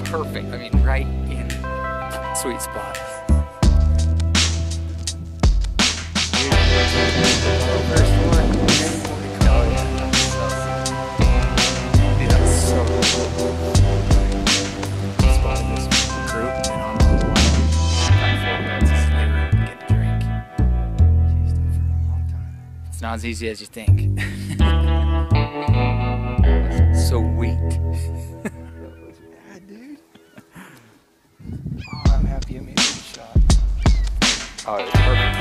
perfect. I mean, right in sweet spot. First one. Oh yeah, that's so cool. Spotted this group and on the wild. About 4 minutes is they were getting a drink. Chased them for a long time. It's not as easy as you think. Sweet. Bad, dude. Oh, I'm happy I made a good shot. Oh, it's perfect,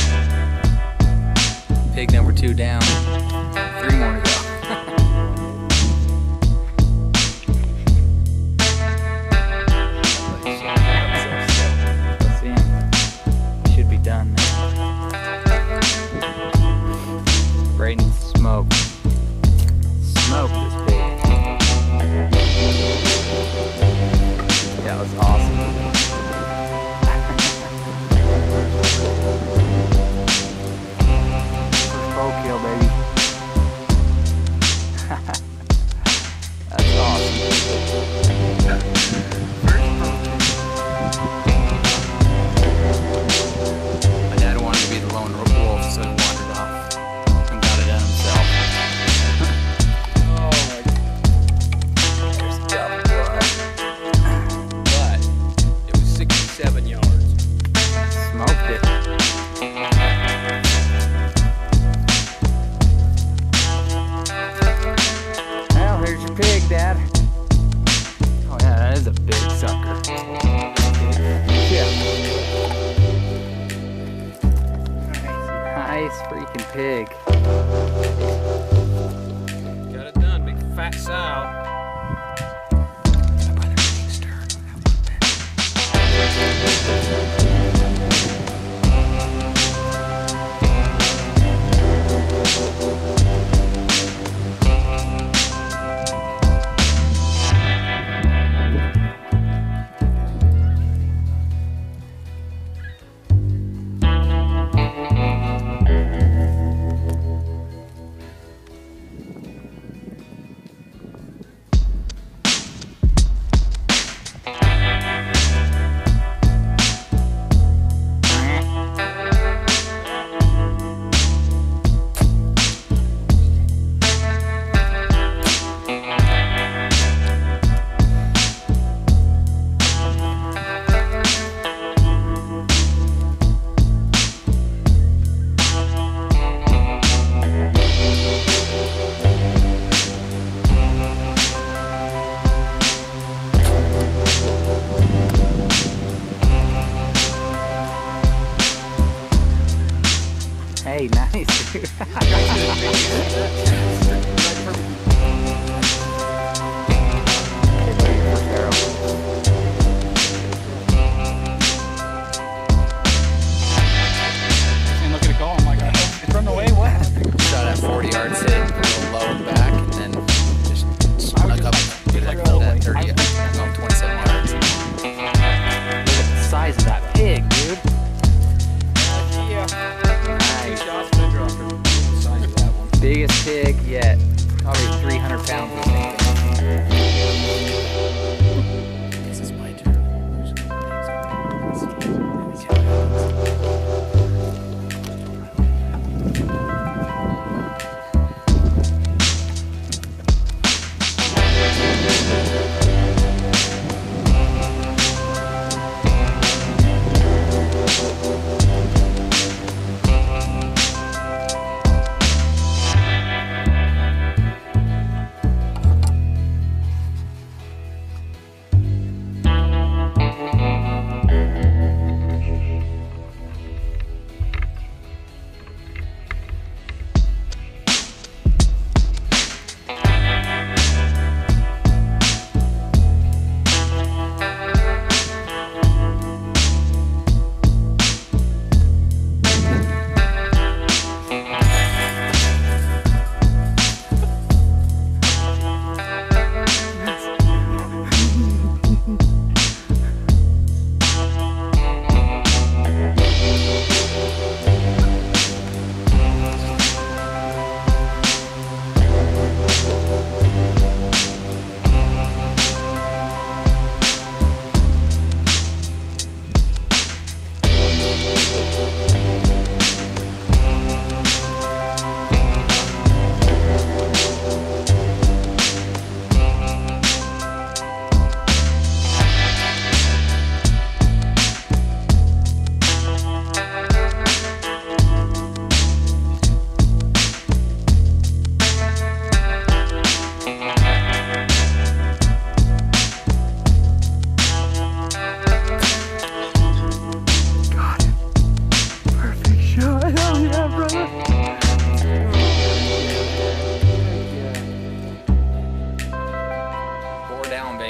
dude. Pig number 2 down. 3 more to go. Let's see him. Should be done now. Braden smoked. Smoked this pig. That was awesome. First bow kill, baby. That's awesome. My dad wanted to be the lone wolf, so he wandered off and got it done himself. There's a double blood. But it was 67 yards. Smoked it. Well, here's your pig, Dad. Oh yeah, that is a big sucker. Yeah. Nice freaking pig. Got it done, big fat sow.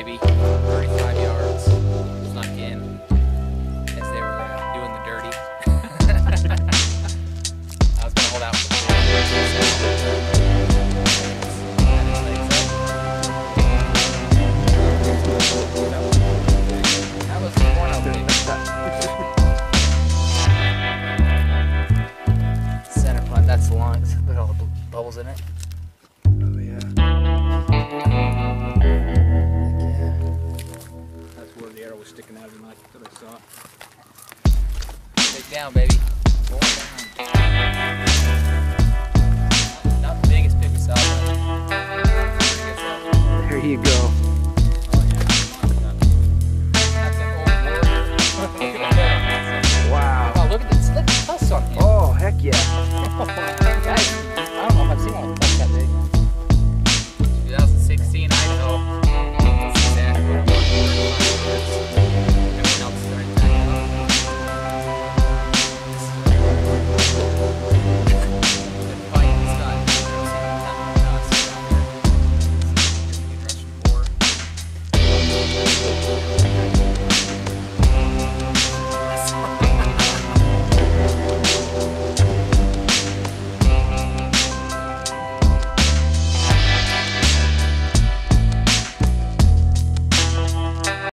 baby. 35 yards. Snuck in as they were doing the dirty. I was gonna hold out for the that was the one opening. Center punt, that's the long. Look at all the bubbles in it. Oh yeah. That's where the arrow was sticking out of him. I thought I saw it. Take down, baby. Going down. Not the biggest pick we saw, but There you go.